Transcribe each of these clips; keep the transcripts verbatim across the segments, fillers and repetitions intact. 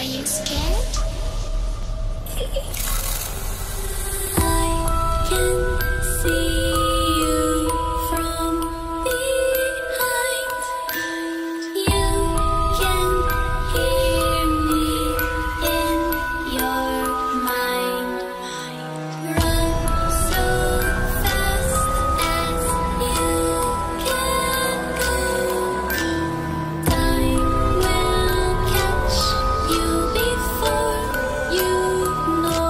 you scared? I can see you from behind. You can hear me in your mind. Run so fast as you can go. Time will catch you before you know.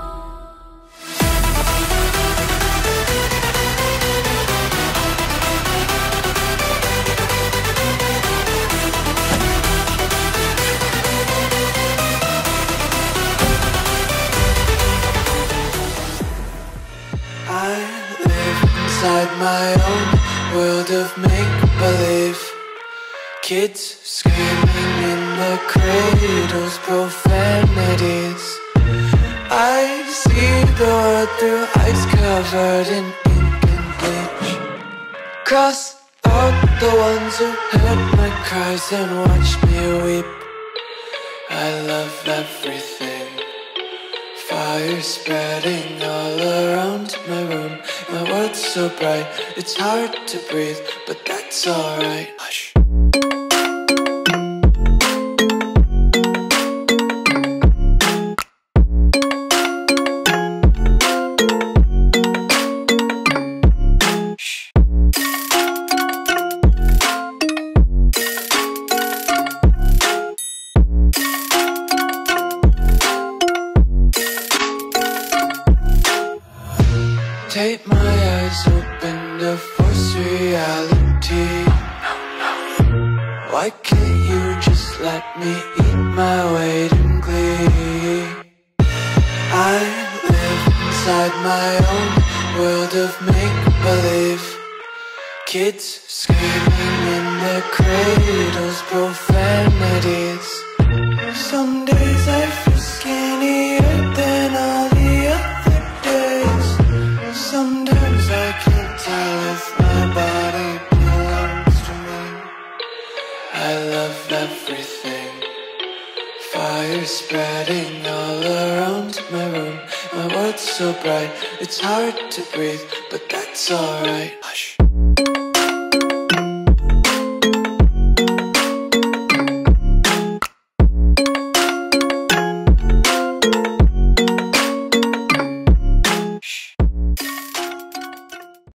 I live inside my own world of make-believe. Kids screaming in the cradles, profanities. I see the world through eyes covered in ink and bleach. Cross out the ones who heard my cries and watched me weep. I love everything. Fire spreading all around my room. My world's so bright, it's hard to breathe, but that's alright. Hush. Take my eyes open to force reality. Why can't you just let me eat my weight in glee? I live inside my own world of make-believe. Kids screaming in their cradles, profanities. Some days I feel skinnier than all the other days. Sometimes I can't tell if my body belongs to me. I love everything. Fire spreading all around my room. My world's so bright, it's hard to breathe, but that's alright.